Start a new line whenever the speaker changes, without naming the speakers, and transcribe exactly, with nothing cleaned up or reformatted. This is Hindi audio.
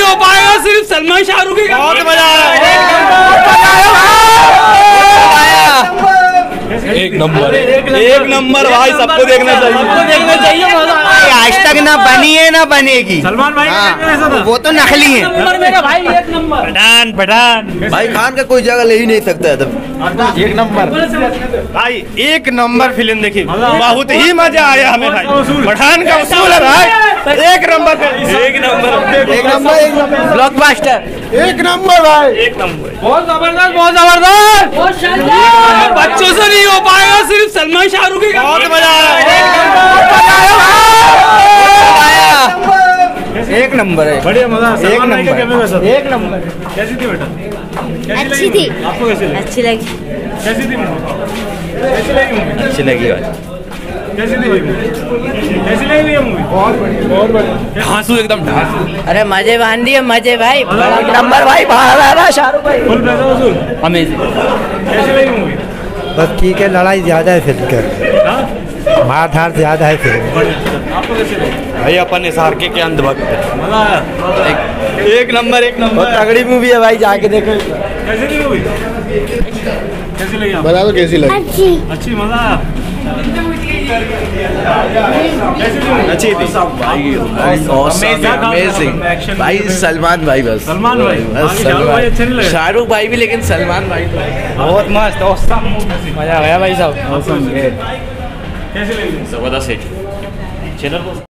हो पाएगा, सिर्फ सलमान शाहरुख ही।
बहुत मजा आया, एक नंबर एक नंबर भाई, सबको देखना चाहिए, सबको देखना चाहिए।
आज तक ना बनी है ना बनेगी।
सलमान भाई
हाँ, वो तो नकली है।
नंबर मेरा भाई, एक नंबर।
पठान पठान
भाई खान का कोई जगह ले ही नहीं सकता है।
एक नंबर
भाई, एक नंबर फिल्म देखी, बहुत ही मजा आया हमें भाई। पठान का उसूल है भाई, एक नंबर एक नंबर
एक नंबर एक नंबर ब्लॉकबस्टर,
एक नंबर भाई,
एक नंबर।
बहुत जबरदस्त, बहुत जबरदस्त, बहुत शानदार। बच्चों से नहीं हो पाएगा, सिर्फ सलमान शाहरुख ही।
बहुत मजा आया,
एक नंबर है,
बढ़िया मजा।
एक नंबर
एक नंबर। कैसी थी बेटा?
अच्छी थी,
आपको कैसी लगी?
अच्छी लगी।
कैसी थी मूवी? कैसी लगी मूवी?
अच्छी लगी भाई।
कैसी थी भाई मूवी? कैसी लगी भैया मूवी? बहुत बढ़िया, बहुत बढ़िया।
ढांसू एकदम ढांसू।
अरे मजे बांधी है, मजे भाई। एक नंबर भाई, बाहर शाहरुख भाई।
फुल पैसा वसूल।
अमेजिंग।
कैसी लगी मूवी?
बस ठीक है, लड़ाई ज्यादा है फिल्म के, मार धार ज्यादा है फिल्म।
आपको कैसी लगी?
भाई अपन इस हार के अंधभक्त है।
मजा आया?
एक, एक नंबर एक नंबर।
तगड़ी मूवी है भाई, जाके देखो।
कैसी थी मूवी? कैसी लगी आपको?
बता दो कैसी लगी।
अच्छी।
अच्छी, मजा आया? कैसी थी मूवी?
अच्छी थी
अमेजिंग
भाई सलमान भाई, बस
सलमान भाई।
बस
शाहरुख भाई अच्छे नहीं लगे?
शाहरुख भाई भी, लेकिन सलमान भाई
बहुत मस्त, औसम मजा आ गया भाई साहब।
कैसी लगी?
जबरदस्त है। चैनल को